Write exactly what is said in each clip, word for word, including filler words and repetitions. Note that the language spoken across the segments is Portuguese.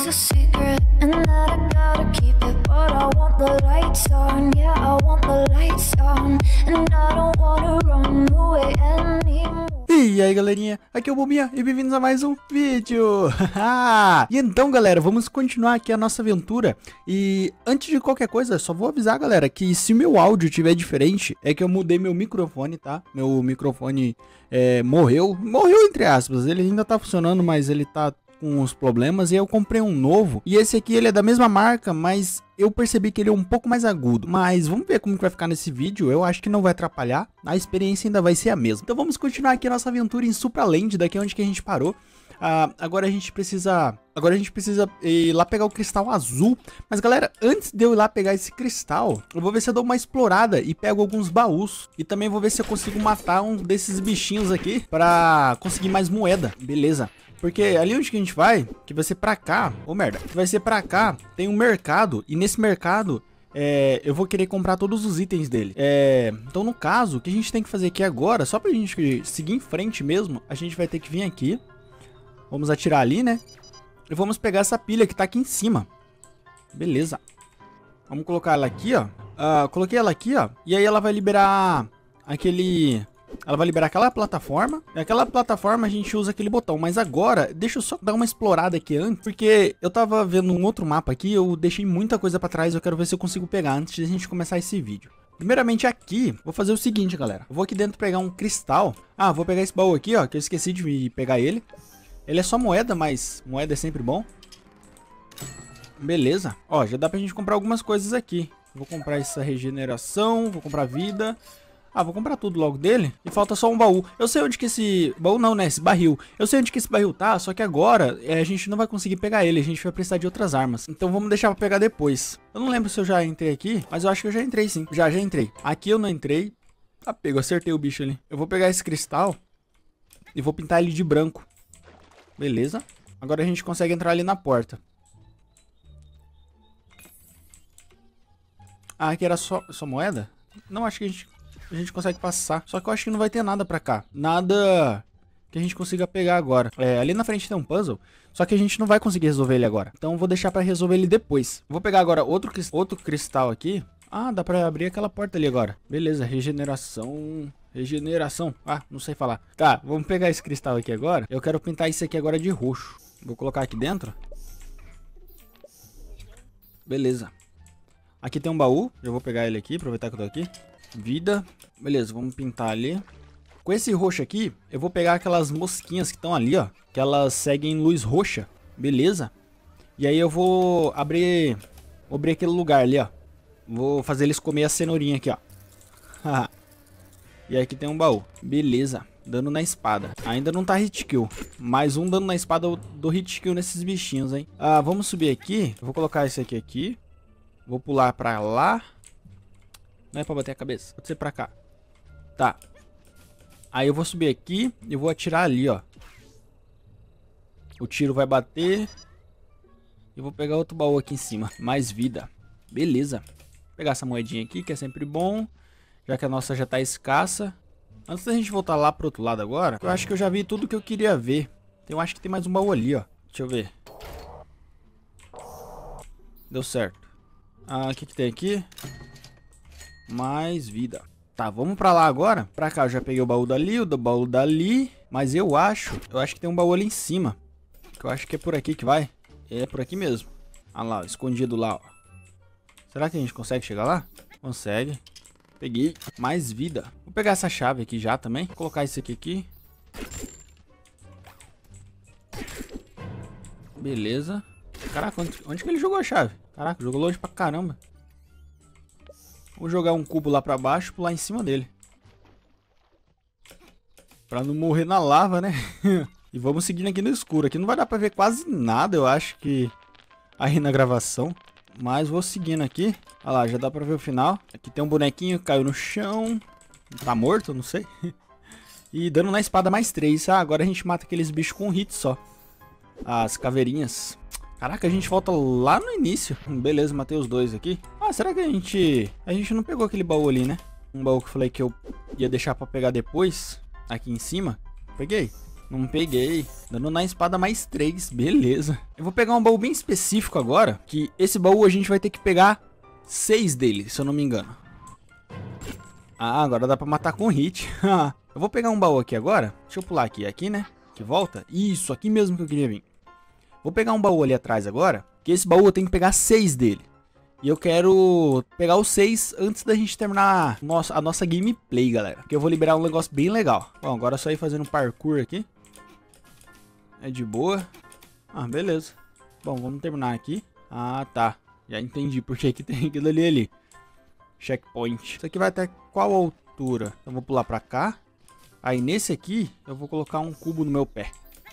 is a secret, and that I gotta keep it. But I want the lights on, yeah, I want the lights on, and I don't wanna run away anymore. E aí galerinha, aqui é o Bombinha e bem-vindos a mais um vídeo. E então galera, vamos continuar aqui a nossa aventura. E antes de qualquer coisa, só vou avisar galera que se meu áudio estiver diferente, é que eu mudei meu microfone, tá? Meu microfone é, morreu, morreu entre aspas, ele ainda tá funcionando, mas ele tá com uns problemas e eu comprei um novo. E esse aqui ele é da mesma marca, mas eu percebi que ele é um pouco mais agudo. Mas vamos ver como que vai ficar nesse vídeo. Eu acho que não vai atrapalhar, a experiência ainda vai ser a mesma. Então vamos continuar aqui a nossa aventura em Supraland, daqui onde que a gente parou. Ah, agora a gente precisa Agora a gente precisa ir lá pegar o cristal azul. Mas galera, antes de eu ir lá pegar esse cristal, eu vou ver se eu dou uma explorada e pego alguns baús. E também vou ver se eu consigo matar um desses bichinhos aqui pra conseguir mais moeda. Beleza. Porque ali onde que a gente vai, que vai ser pra cá, ô merda, que vai ser pra cá, tem um mercado, e nesse mercado, é, eu vou querer comprar todos os itens dele. É, então no caso, o que a gente tem que fazer aqui agora, só pra gente seguir em frente mesmo, a gente vai ter que vir aqui, vamos atirar ali, né, e vamos pegar essa pilha que tá aqui em cima. Beleza. Vamos colocar ela aqui, ó, uh, coloquei ela aqui, ó, e aí ela vai liberar aquele... Ela vai liberar aquela plataforma. E aquela plataforma a gente usa aquele botão. Mas agora, deixa eu só dar uma explorada aqui antes. Porque eu tava vendo um outro mapa aqui. Eu deixei muita coisa pra trás. Eu quero ver se eu consigo pegar antes de a gente começar esse vídeo. Primeiramente aqui, vou fazer o seguinte, galera. Eu vou aqui dentro pegar um cristal. Ah, vou pegar esse baú aqui, ó. Que eu esqueci de pegar ele. Ele é só moeda, mas moeda é sempre bom. Beleza. Ó, já dá pra gente comprar algumas coisas aqui. Vou comprar essa regeneração. Vou comprar vida. Ah, vou comprar tudo logo dele. E falta só um baú. Eu sei onde que esse... Baú não, né? Esse barril. Eu sei onde que esse barril tá, só que agora é, a gente não vai conseguir pegar ele. A gente vai precisar de outras armas. Então vamos deixar pra pegar depois. Eu não lembro se eu já entrei aqui, mas eu acho que eu já entrei sim. Já, já entrei. Aqui eu não entrei. Ah, pego, acertei o bicho ali. Eu vou pegar esse cristal e vou pintar ele de branco. Beleza. Agora a gente consegue entrar ali na porta. Ah, aqui era só, só moeda? Não, acho que a gente... A gente consegue passar. Só que eu acho que não vai ter nada pra cá. Nada que a gente consiga pegar agora. É, ali na frente tem um puzzle. Só que a gente não vai conseguir resolver ele agora. Então eu vou deixar pra resolver ele depois. Vou pegar agora outro, outro cristal aqui. Ah, dá pra abrir aquela porta ali agora. Beleza, regeneração... Regeneração. Ah, não sei falar. Tá, vamos pegar esse cristal aqui agora. Eu quero pintar isso aqui agora de roxo. Vou colocar aqui dentro. Beleza. Aqui tem um baú. Eu vou pegar ele aqui, aproveitar que eu tô aqui. Vida. Beleza, vamos pintar ali. Com esse roxo aqui, eu vou pegar aquelas mosquinhas que estão ali, ó. Que elas seguem luz roxa. Beleza. E aí eu vou abrir... Vou abrir aquele lugar ali, ó. Vou fazer eles comer a cenourinha aqui, ó. E aí aqui tem um baú. Beleza. Dano na espada. Ainda não tá hit kill. Mais um dano na espada do hit kill nesses bichinhos, hein. Ah, vamos subir aqui. Eu vou colocar esse aqui aqui. Vou pular pra lá. Não é pra bater a cabeça. Pode ser pra cá. Tá. Aí eu vou subir aqui e vou atirar ali, ó. O tiro vai bater. E vou pegar outro baú aqui em cima. Mais vida. Beleza. Vou pegar essa moedinha aqui, que é sempre bom. Já que a nossa já tá escassa. Antes da gente voltar lá pro outro lado agora, eu acho que eu já vi tudo que eu queria ver. Eu acho que tem mais um baú ali, ó. Deixa eu ver. Deu certo. Ah, o que que tem aqui? Mais vida. Tá, vamos pra lá agora. Pra cá, eu já peguei o baú dali, o do baú dali. Mas eu acho, eu acho que tem um baú ali em cima. Que eu acho que é por aqui que vai. É por aqui mesmo. Ah lá, ó, escondido lá, ó. Será que a gente consegue chegar lá? Consegue. Peguei mais vida. Vou pegar essa chave aqui já também. Vou colocar isso aqui aqui. Beleza. Caraca, onde, onde que ele jogou a chave? Caraca, jogou longe pra caramba. Vou jogar um cubo lá pra baixo e pular em cima dele. Pra não morrer na lava, né? E vamos seguindo aqui no escuro. Aqui não vai dar pra ver quase nada, eu acho que... Aí na gravação. Mas vou seguindo aqui. Olha lá, já dá pra ver o final. Aqui tem um bonequinho que caiu no chão. Tá morto, não sei. E dando na espada mais três. Ah, agora a gente mata aqueles bichos com um hit só. As caveirinhas. Caraca, a gente volta lá no início. Beleza, matei os dois aqui. Ah, será que a gente... A gente não pegou aquele baú ali, né? Um baú que eu falei que eu ia deixar pra pegar depois. Aqui em cima. Peguei. Não peguei. Dando na espada mais três. Beleza. Eu vou pegar um baú bem específico agora. Que esse baú a gente vai ter que pegar seis dele, se eu não me engano. Ah, agora dá pra matar com hit. Eu vou pegar um baú aqui agora. Deixa eu pular aqui. Aqui, né? Que volta. Isso, aqui mesmo que eu queria vir. Vou pegar um baú ali atrás agora. Que esse baú eu tenho que pegar seis dele. E eu quero pegar os seis antes da gente terminar nossa, a nossa gameplay, galera. Porque eu vou liberar um negócio bem legal. Bom, agora é só ir fazendo um parkour aqui. É de boa. Ah, beleza. Bom, vamos terminar aqui. Ah, tá. Já entendi por que que tem aquilo ali ali. Checkpoint. Isso aqui vai até qual altura? Eu vou pular pra cá. Aí nesse aqui, eu vou colocar um cubo no meu pé.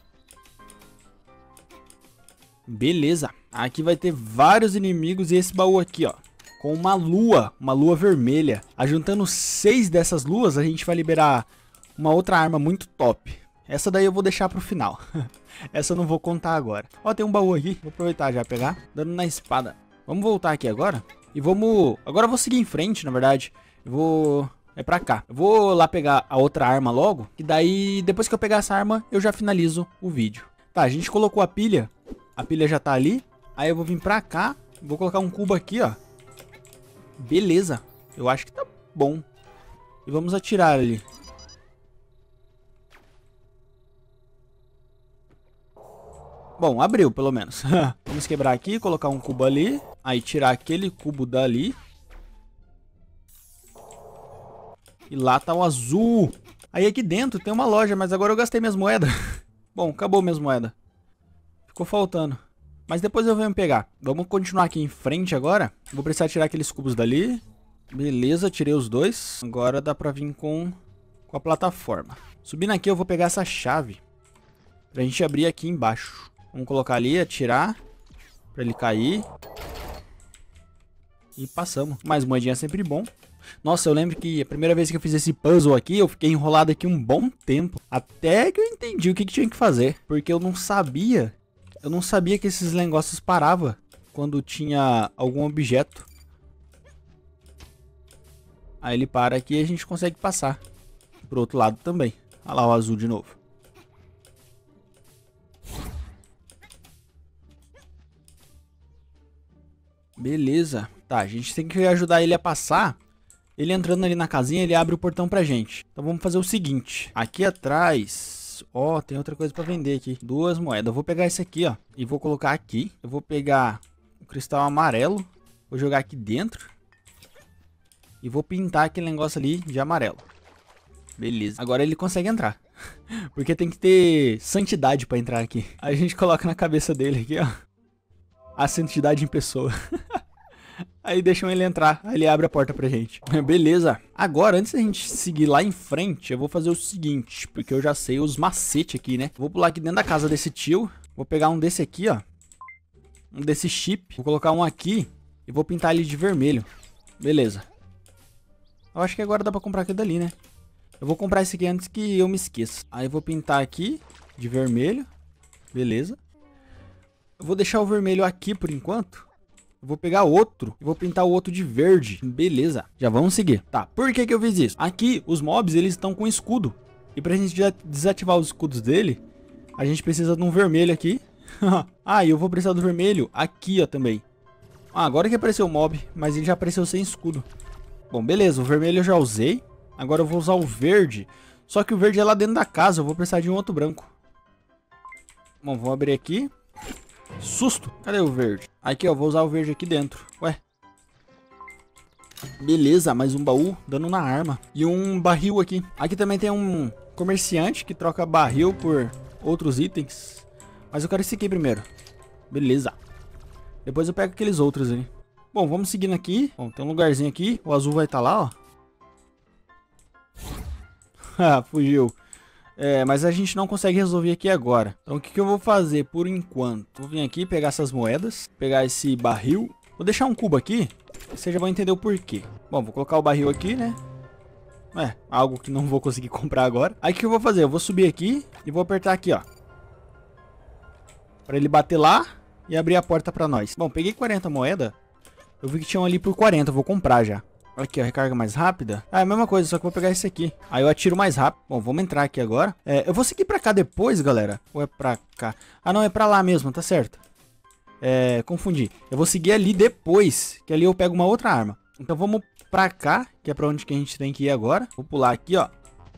Beleza. Aqui vai ter vários inimigos e esse baú aqui, ó. Com uma lua, uma lua vermelha. Ajuntando seis dessas luas, a gente vai liberar uma outra arma muito top. Essa daí eu vou deixar pro final. Essa eu não vou contar agora. Ó, tem um baú aqui. Vou aproveitar já pegar. Dando na espada. Vamos voltar aqui agora. E vamos... Agora eu vou seguir em frente, na verdade. Eu vou... É pra cá. Eu vou lá pegar a outra arma logo. E daí, depois que eu pegar essa arma, eu já finalizo o vídeo. Tá, a gente colocou a pilha. A pilha já tá ali. Aí eu vou vir pra cá. Vou colocar um cubo aqui, ó. Beleza. Eu acho que tá bom. E vamos atirar ali. Bom, abriu pelo menos. Vamos quebrar aqui, colocar um cubo ali. Aí tirar aquele cubo dali. E lá tá o azul. Aí aqui dentro tem uma loja, mas agora eu gastei minhas moedas. Bom, acabou minhas moedas. Ficou faltando. Mas depois eu venho pegar. Vamos continuar aqui em frente agora. Vou precisar tirar aqueles cubos dali. Beleza, tirei os dois. Agora dá pra vir com, com a plataforma. Subindo aqui eu vou pegar essa chave. Pra gente abrir aqui embaixo. Vamos colocar ali, atirar. Pra ele cair. E passamos. Mais moedinha é sempre bom. Nossa, eu lembro que a primeira vez que eu fiz esse puzzle aqui, eu fiquei enrolado aqui um bom tempo. Até que eu entendi o que, que tinha que fazer. Porque eu não sabia. Eu não sabia que esses negócios paravam quando tinha algum objeto. Aí ele para aqui e a gente consegue passar pro outro lado também. Olha lá o azul de novo. Beleza. Tá, a gente tem que ajudar ele a passar. Ele entrando ali na casinha, ele abre o portão pra gente. Então vamos fazer o seguinte. Aqui atrás, ó, tem outra coisa pra vender aqui. Duas moedas. Eu vou pegar esse aqui, ó. E vou colocar aqui. Eu vou pegar o cristal amarelo. Vou jogar aqui dentro. E vou pintar aquele negócio ali de amarelo. Beleza. Agora ele consegue entrar. Porque tem que ter santidade pra entrar aqui. Aí a gente coloca na cabeça dele aqui, ó. A santidade em pessoa. Aí deixam ele entrar. Aí ele abre a porta pra gente. Beleza. Agora, antes da gente seguir lá em frente, eu vou fazer o seguinte. Porque eu já sei os macetes aqui, né? Vou pular aqui dentro da casa desse tio. Vou pegar um desse aqui, ó. Um desse chip. Vou colocar um aqui. E vou pintar ele de vermelho. Beleza. Eu acho que agora dá pra comprar aquele dali, né? Eu vou comprar esse aqui antes que eu me esqueça. Aí eu vou pintar aqui de vermelho. Beleza. Eu vou deixar o vermelho aqui por enquanto. Eu vou pegar outro e vou pintar o outro de verde. Beleza, já vamos seguir. Tá, por que que eu fiz isso? Aqui, os mobs, eles estão com escudo. E pra gente desativar os escudos dele, a gente precisa de um vermelho aqui. Ah, e eu vou precisar do vermelho aqui, ó, também. Ah, agora que apareceu o mob, mas ele já apareceu sem escudo. Bom, beleza, o vermelho eu já usei. Agora eu vou usar o verde. Só que o verde é lá dentro da casa, eu vou precisar de um outro branco. Bom, vou abrir aqui. Susto, cadê o verde? Aqui, ó, vou usar o verde aqui dentro. Ué. Beleza, mais um baú, dando na arma. E um barril aqui. Aqui também tem um comerciante que troca barril por outros itens. Mas eu quero esse aqui primeiro. Beleza. Depois eu pego aqueles outros ali. Bom, vamos seguindo aqui. Bom, tem um lugarzinho aqui. O azul vai estar lá, ó. Ah, fugiu. É, mas a gente não consegue resolver aqui agora. Então o que, que eu vou fazer por enquanto? Vou vir aqui, pegar essas moedas. Pegar esse barril. Vou deixar um cubo aqui. Vocês já vão entender o porquê. Bom, vou colocar o barril aqui, né? É, algo que não vou conseguir comprar agora. Aí o que eu vou fazer? Eu vou subir aqui e vou apertar aqui, ó. Pra ele bater lá e abrir a porta pra nós. Bom, peguei quarenta moedas. Eu vi que tinham ali por quarenta, eu vou comprar já. Aqui, ó, recarga mais rápida. Ah, é a mesma coisa, só que eu vou pegar esse aqui. Aí eu atiro mais rápido. Bom, vamos entrar aqui agora. É, eu vou seguir pra cá depois, galera. Ou é pra cá? Ah, não, é pra lá mesmo, tá certo. É, confundi. Eu vou seguir ali depois, que ali eu pego uma outra arma. Então vamos pra cá, que é pra onde que a gente tem que ir agora. Vou pular aqui, ó.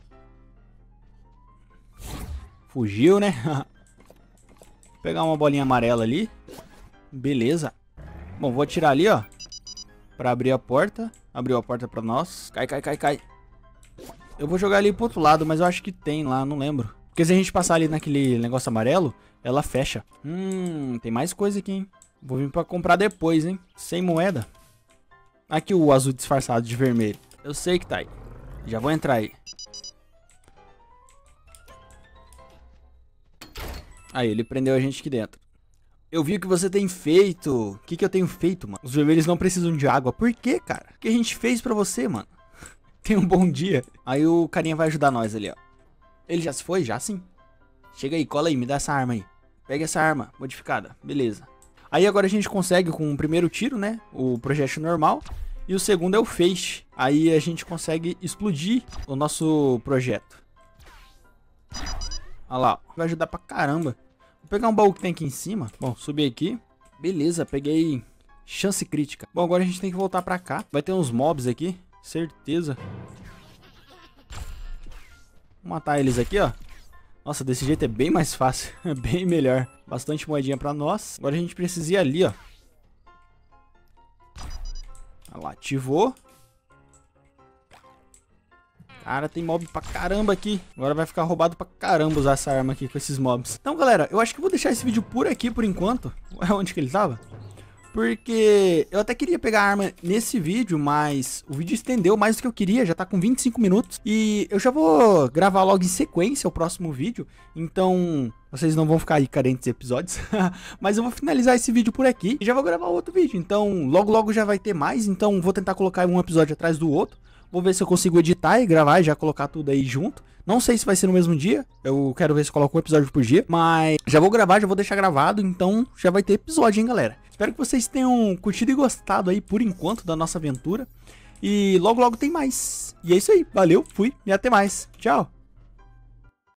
Fugiu, né? Vou pegar uma bolinha amarela ali. Beleza. Bom, vou atirar ali, ó. Pra abrir a porta. Abriu a porta pra nós. Cai, cai, cai, cai. Eu vou jogar ali pro outro lado, mas eu acho que tem lá, não lembro. Porque se a gente passar ali naquele negócio amarelo, ela fecha. Hum, tem mais coisa aqui, hein? Vou vir pra comprar depois, hein? Sem moeda. Aqui o azul disfarçado de vermelho. Eu sei que tá aí. Já vou entrar aí. Aí, ele prendeu a gente aqui dentro. Eu vi o que você tem feito. O que que eu tenho feito, mano? Os vermelhos não precisam de água. Por quê, cara? O que a gente fez pra você, mano? Tenha um bom dia. Aí o carinha vai ajudar nós ali, ó. Ele já se foi? Já sim. Chega aí, cola aí, me dá essa arma aí. Pega essa arma modificada. Beleza. Aí agora a gente consegue com o primeiro tiro, né? O projétil normal. E o segundo é o feixe. Aí a gente consegue explodir o nosso projeto. Olha lá, ó. Vai ajudar pra caramba. Vou pegar um baú que tem aqui em cima. Bom, subir aqui. Beleza, peguei chance crítica. Bom, agora a gente tem que voltar pra cá. Vai ter uns mobs aqui, certeza. Vou matar eles aqui, ó. Nossa, desse jeito é bem mais fácil. É bem melhor. Bastante moedinha pra nós. Agora a gente precisa ir ali, ó. Olha lá, ativou. Cara, tem mob pra caramba aqui. Agora vai ficar roubado pra caramba usar essa arma aqui com esses mobs. Então, galera, eu acho que eu vou deixar esse vídeo por aqui por enquanto. É onde que ele tava? Porque eu até queria pegar a arma nesse vídeo, mas o vídeo estendeu mais do que eu queria. Já tá com vinte e cinco minutos. E eu já vou gravar logo em sequência o próximo vídeo. Então, vocês não vão ficar aí carentes de episódios. Mas eu vou finalizar esse vídeo por aqui e já vou gravar outro vídeo. Então, logo logo já vai ter mais. Então, vou tentar colocar um episódio atrás do outro. Vou ver se eu consigo editar e gravar e já colocar tudo aí junto. Não sei se vai ser no mesmo dia. Eu quero ver se coloco um episódio por dia. Mas já vou gravar, já vou deixar gravado. Então já vai ter episódio, hein, galera. Espero que vocês tenham curtido e gostado aí por enquanto da nossa aventura. E logo logo tem mais. E é isso aí. Valeu, fui e até mais. Tchau.